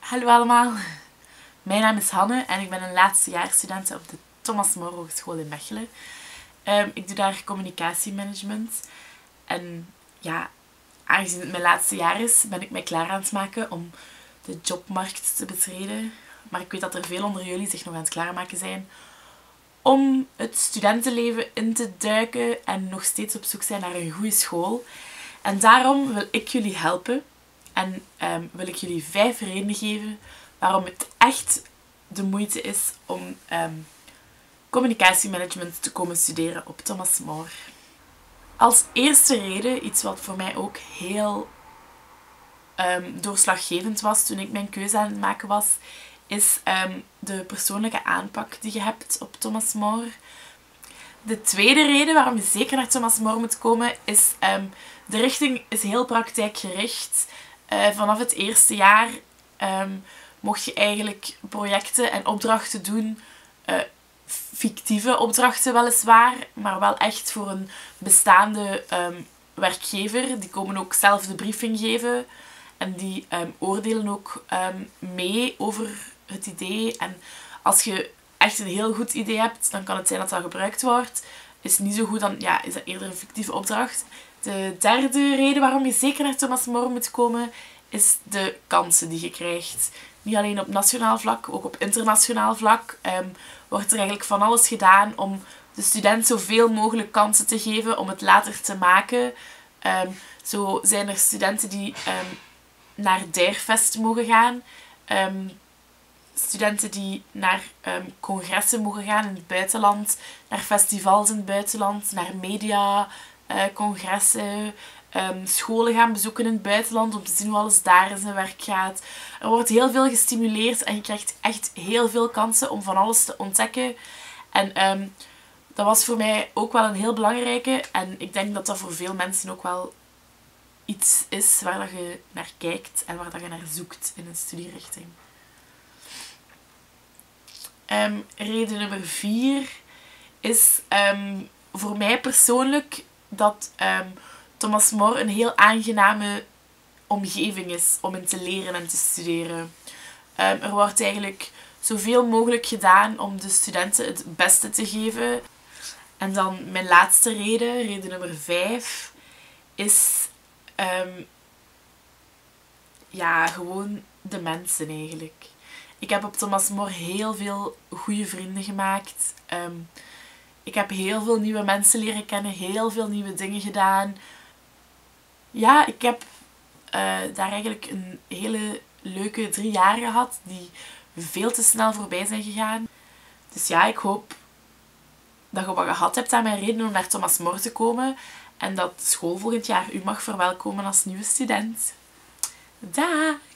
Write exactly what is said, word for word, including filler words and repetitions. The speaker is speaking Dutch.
Hallo allemaal, mijn naam is Hanne en ik ben een laatstejaarsstudent op de Thomas More Hogeschool in Mechelen. Um, ik doe daar communicatiemanagement en ja, aangezien het mijn laatste jaar is, ben ik mij klaar aan het maken om de jobmarkt te betreden. Maar ik weet dat er veel onder jullie zich nog aan het klaarmaken zijn om het studentenleven in te duiken en nog steeds op zoek zijn naar een goede school. En daarom wil ik jullie helpen en um, wil ik jullie vijf redenen geven waarom het echt de moeite is om um, communicatiemanagement te komen studeren op Thomas More. Als eerste reden, iets wat voor mij ook heel um, doorslaggevend was toen ik mijn keuze aan het maken was, is um, de persoonlijke aanpak die je hebt op Thomas More. De tweede reden waarom je zeker naar Thomas More moet komen is um, de richting is heel praktijkgericht. Uh, vanaf het eerste jaar um, mocht je eigenlijk projecten en opdrachten doen, uh, fictieve opdrachten weliswaar, maar wel echt voor een bestaande um, werkgever. Die komen ook zelf de briefing geven en die um, oordelen ook um, mee over het idee. En als je echt een heel goed idee hebt, dan kan het zijn dat dat gebruikt wordt. Is het niet zo goed, dan ja, is dat eerder een fictieve opdracht. De derde reden waarom je zeker naar Thomas More moet komen, is de kansen die je krijgt. Niet alleen op nationaal vlak, ook op internationaal vlak um, wordt er eigenlijk van alles gedaan om de student zoveel mogelijk kansen te geven om het later te maken. Um, zo zijn er studenten die um, naar Deirfest mogen gaan. Um, studenten die naar um, congressen mogen gaan in het buitenland, naar festivals in het buitenland, naar media, uh, congressen, um, scholen gaan bezoeken in het buitenland om te zien hoe alles daar in zijn werk gaat. Er wordt heel veel gestimuleerd en je krijgt echt heel veel kansen om van alles te ontdekken. En um, dat was voor mij ook wel een heel belangrijke en ik denk dat dat voor veel mensen ook wel iets is waar dat je naar kijkt en waar dat je naar zoekt in een studierichting. Um, reden nummer vier is um, voor mij persoonlijk dat um, Thomas More een heel aangename omgeving is om in te leren en te studeren. Um, er wordt eigenlijk zoveel mogelijk gedaan om de studenten het beste te geven. En dan mijn laatste reden, reden nummer vijf, is um, ja, gewoon de mensen eigenlijk. Ik heb op Thomas More heel veel goede vrienden gemaakt. Um, ik heb heel veel nieuwe mensen leren kennen, heel veel nieuwe dingen gedaan. Ja, ik heb uh, daar eigenlijk een hele leuke drie jaar gehad die veel te snel voorbij zijn gegaan. Dus ja, ik hoop dat je wat gehad hebt aan mijn reden om naar Thomas More te komen en dat de school volgend jaar u mag verwelkomen als nieuwe student. Daag!